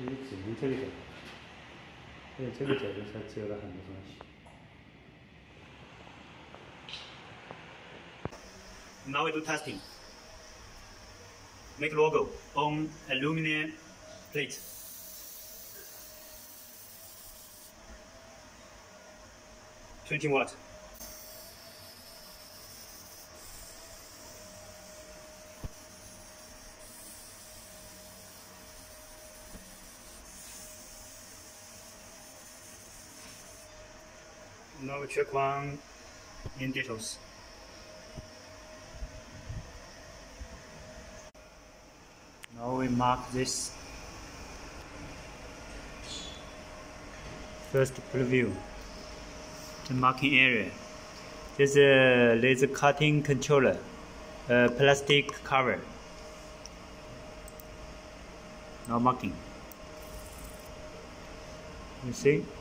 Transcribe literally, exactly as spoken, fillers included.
其实只能这个角度，因为这个角度它遮了很多东西。Now we do testing. Make logo on aluminum plate. Twenty watt. Now we check one in details. Now we mark this first preview, the marking area. This is a laser cutting controller, a plastic cover. Now marking. You see?